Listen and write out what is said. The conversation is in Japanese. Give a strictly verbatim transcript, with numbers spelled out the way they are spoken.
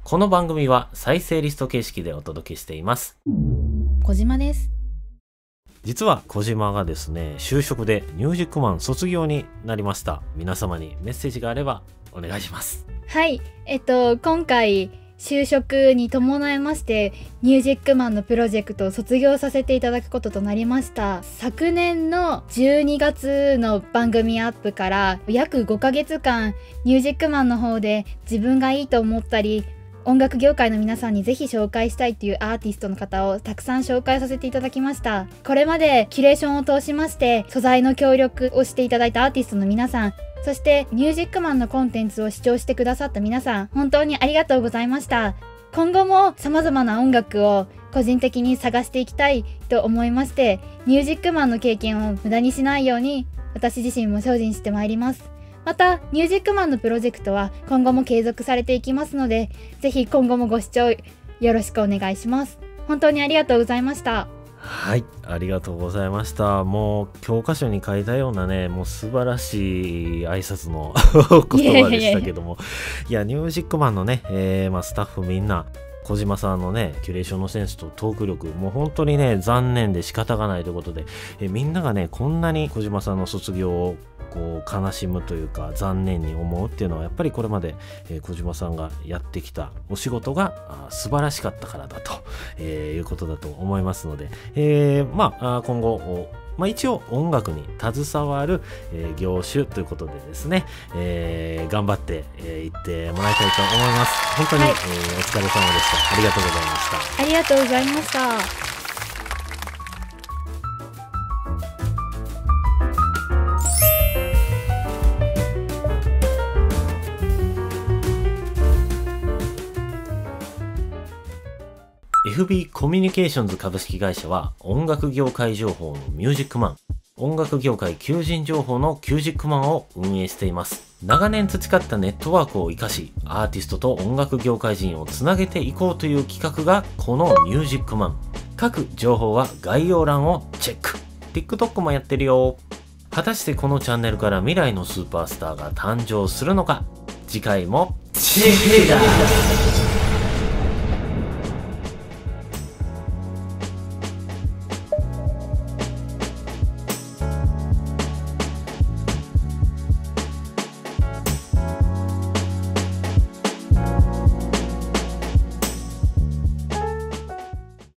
この番組は再生リスト形式でお届けしています。 小島です。 実は小島がですね、就職でミュージックマン卒業になりました。皆様にメッセージがあればお願いします。 はい、えっと今回就職に伴いましてミュージックマンのプロジェクトを卒業させていただくこととなりました。昨年のじゅうにがつの番組アップから約ごかげつかんミュージックマンの方で自分がいいと思ったり音楽業界の皆さんにぜひ紹介したいというアーティストの方をたくさん紹介させていただきました。これまでキュレーションを通しまして素材の協力をしていただいたアーティストの皆さん、そしてミュージックマンのコンテンツを視聴してくださった皆さん、本当にありがとうございました。今後も様々な音楽を個人的に探していきたいと思いまして、ミュージックマンの経験を無駄にしないように私自身も精進してまいります。またミュージックマンのプロジェクトは今後も継続されていきますので、ぜひ今後もご視聴よろしくお願いします。本当にありがとうございました。 はい、ありがとうございました。もう教科書に書いたようなね、もう素晴らしい挨拶の言葉でしたけども、いや、ミュージックマンのね、えーまあ、スタッフみんな小島さんのね、キュレーションのセンスとトーク力、もう本当にね、残念で仕方がないということで、えみんながね、こんなに小島さんの卒業をこう悲しむというか残念に思うっていうのは、やっぱりこれまで、えー、小島さんがやってきたお仕事が素晴らしかったからだと、えー、いうことだと思いますので、えー、まあ今後まあ、一応音楽に携わる、えー、業種ということでですね、えー、頑張ってい、えー、ってもらいたいと思います。本当に、はい、えー、お疲れ様でした。ありがとうございました。 ありがとうございました。 エフビー コミュニケーションズ株式会社は音楽業界情報のミュージックマン、音楽業界求人情報のキュージックマンを運営しています。長年培ったネットワークを生かし、アーティストと音楽業界人をつなげていこうという企画がこのミュージックマン。各情報は概要欄をチェック。TikTok もやってるよ。果たしてこのチャンネルから未来のスーパースターが誕生するのか。次回もチェックだ。